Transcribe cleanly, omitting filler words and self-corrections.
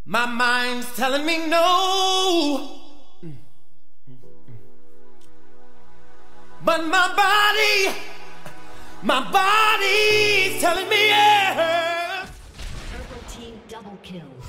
My mind's telling me no, but my body's telling me yes. Purple team double kill.